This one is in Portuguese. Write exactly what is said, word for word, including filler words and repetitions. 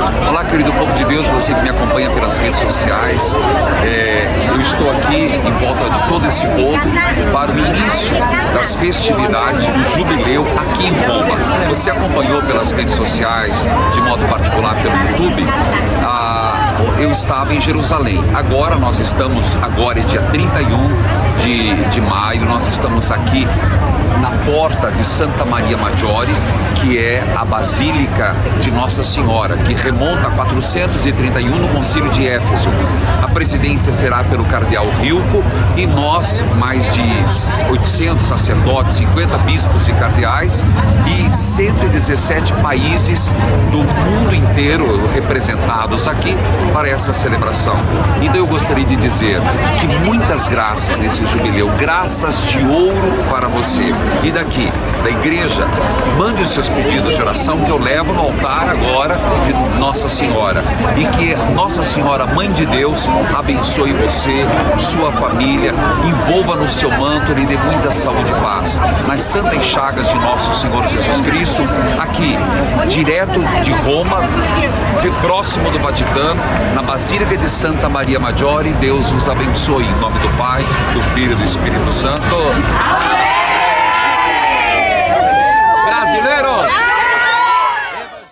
Olá, querido povo de Deus, você que me acompanha pelas redes sociais. É, eu estou aqui em volta de todo esse povo para o início das festividades do Jubileu aqui em Roma. Você acompanhou pelas redes sociais, de modo particular pelo YouTube, a, eu estava em Jerusalém. Agora nós estamos, agora é dia trinta e um de, de maio, nós estamos aqui na porta de Santa Maria Maggiore, que é a Basílica de Nossa Senhora, que remonta a quatrocentos e trinta e um no Concílio de Éfeso. A presidência será pelo cardeal Rilco e nós, mais de oitocentos sacerdotes, cinquenta bispos e cardeais e cento e dezessete países do mundo inteiro representados aqui para essa celebração. Então eu gostaria de dizer que muitas graças nesse jubileu, graças de ouro para você. E daqui, da igreja, mande os seus pedidos de oração que eu levo no altar agora de Nossa Senhora. E que Nossa Senhora, Mãe de Deus, abençoe você, sua família, envolva no seu manto e lhe dê muita saúde e paz. Nas santas chagas de nosso Senhor Jesus Cristo, aqui, direto de Roma, próximo do Vaticano, na Basílica de Santa Maria Maggiore, Deus os abençoe. Em nome do Pai, do Filho e do Espírito Santo.